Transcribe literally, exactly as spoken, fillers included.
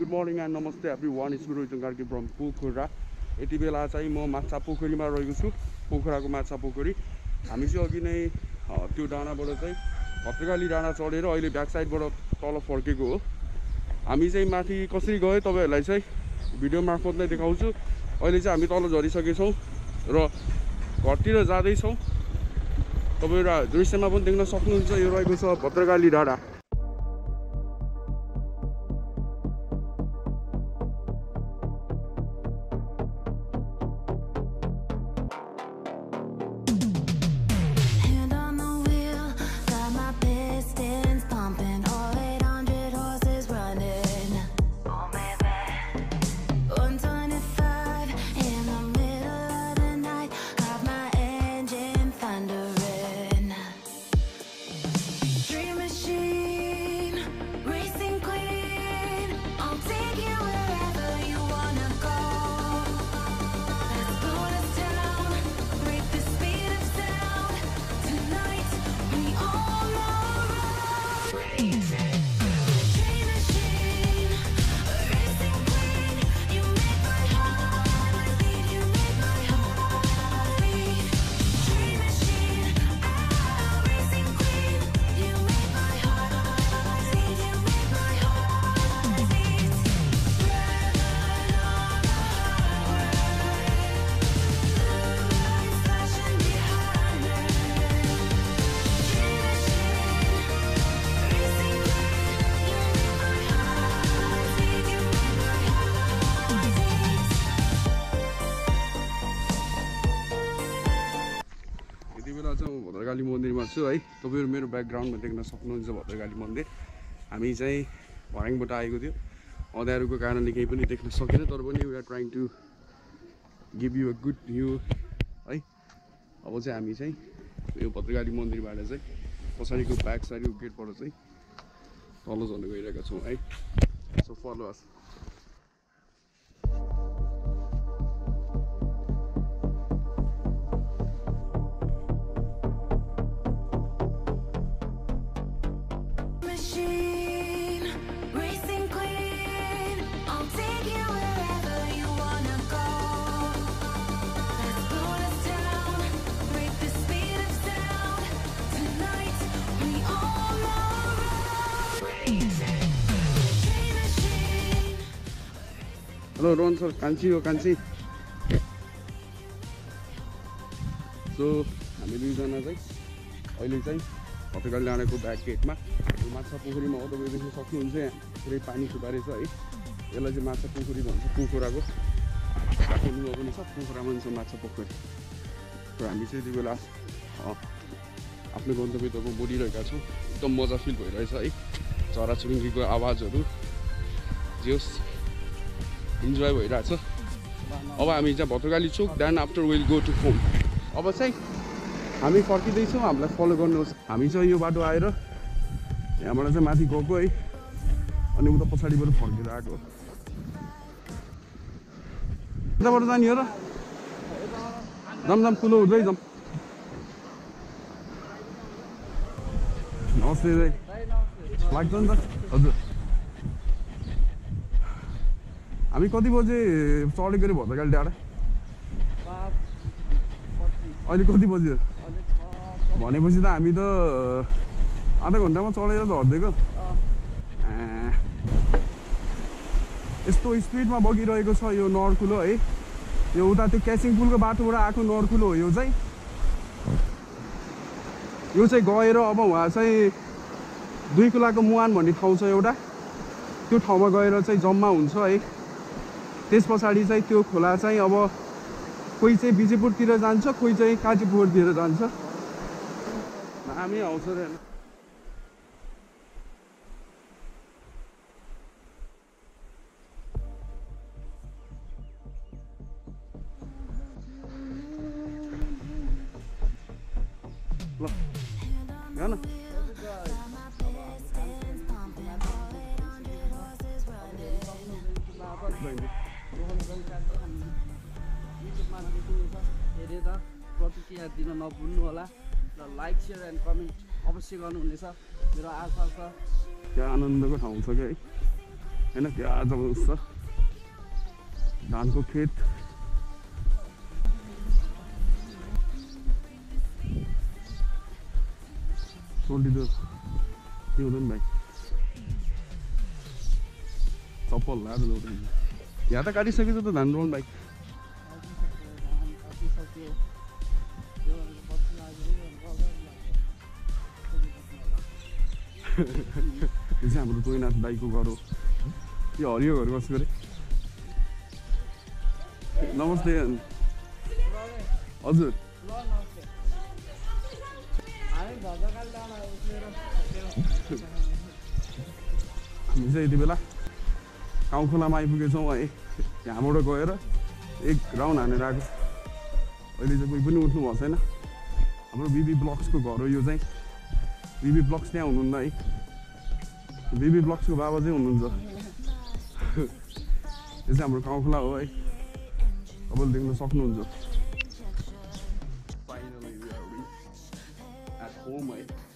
Good morning and namaste everyone. It's Guru Itangarki from Pokhara. यति बेला चाहिँ म माछा पोखरीमा रहेको छु पोखराको माछा पोखरी हामी चाहिँ अघि नै त्यो डाँडाबाट चाहिँ भद्रकाली डाँडा चढेर अहिले ब्याक साइडबाट तल फर्केको हो हामी चाहिँ माथि कसरी गयो तपाईहरुलाई चाहिँ भिडियो मार्फत नै देखाउँछु अहिले चाहिँ हामी तल झरिसकेका छौं र घरतिर जाँदै छौं तपाईहरु दृश्यमा पनि देख्न सक्नुहुन्छ यो रहेको छ भद्रकाली डाँडा भद्रकाली मन्दिरमा छु है तपाईहरु मेरो ब्याकग्राउन्डमा देख्न सक्नुहुन्छ भद्रकाली मन्दिर हामी चाहिँ भर्याङबाट आएको थियो अँध्यारोको कारणले केही पनि देख्न सकेन तर पनि we are trying to give you a good view है अब चाहिँ हामी चाहिँ यो भद्रकाली मन्दिरबाट चाहिँ पछाडिको ब्याक साइडको गेटबाट चाहिँ तल झर्न गइरहेका छौं है so follow us Hello, Ron sir. Kanchi ho Kanchi. So, हामी दुईजना चाहिँ अहिले चाहिँ भद्रकाली डाँडाको ब्याक गेटमा माछा पोखरीमा हो तपाईले देख्न सक्नुहुन्छ यहाँ पुरै पानी सुकारेछ है यसलाई चाहिँ माछा पोखरी भन्छ पोखराको काठमाडौँमा पनि छ पोखरामा पनि छ माछा पोखरी र हामी चाहिँ त्यो बेला आफ्नो गन्तव्यतर्फ बढिरहेका छौँ एकदम मजा फिल भइरहेछ है चराचुरुङ्गीको आवाजहरू जस इन्जोय भइरहेछ अब हामी चाहिँ Bhadrakali Chowk then after will go to home अब चाहिँ हामी फर्किँदैछौँ हामीलाई फलो गर्नुहोस् हामी चाहिँ यो बाटो आएर यहाँबाट चाहिँ माथि गएको है अनि उता पछाडिबाट फर्केर आएको यताबाट जाने हो र जमजम ठुलो हुँदै जाउँ नमस्ते लाग्छ नि त हजुर हामी कति बजे चढेको अरे भद्रकाली डाँडा अहिले कति बज्यो भनेपछि त हामी त आधा घन्टामा चढेर झर्दिएको यस्तो स्पिडमा बगिरहेको छ यो नर्कुलो है यो उता त्यो क्याचिङ पुलको बाटोबाट आएको नर्कुलो हो यो चाहिँ यो चाहिँ गएर अब उहाँ चाहिँ दुई कुलाको मुहान भन्ने ठाउँ छ एउटा त्यो ठाउँमा गएर चाहिँ जम्मा हुन्छ है त्यस पछाडि चाहिँ त्यो खोला चाहिँ अब कोही चाहिँ बिजेपुरतिर जान्छ कोही चाहिँ काजीपुरतिर जान्छ हामी आउँछ रे ल हेर्न हेरेर प्रतिक्रिया दिन नभुल्नु होला र लाइक शेयर एन्ड कमेन्ट अवश्य गर्नुहुनेछ मेरो आशा छ क्या आनन्दको ठाउँ छ क्या है होइन क्या जबरजस्त छ धानको खेत सोल्टी त के हुँदैन भाइ चप्पल लाएर जाउँदैन यहाँ त काटिसकेछ त धान रोउनु भाइ यो चाहिँ हाम्रो तोइनाथ दाईको घर हो यो हरियो घर बसेको अरे नमस्ते हजुर हामी चाहिँ यति बेला गाउँ खोलामा आइपुगेछौँ है यहाँबाट गएर एक राउन्ड हानेर आएको अहिले चाहिँ कोही पनि उठ्नु भएको छैन हाम्रो बिबी ब्लक्सको घर हो यो चाहिँ बिबी ब्लक्स त्यहाँ हुनुहुन्न है बिबी ब्लक्सको बाबा चाहिँ हुनुहुन्छ यो चाहिँ हाम्रो गाउँ खोला हो है तपाईँले देख्न सक्नुहुन्छ finally we are at home है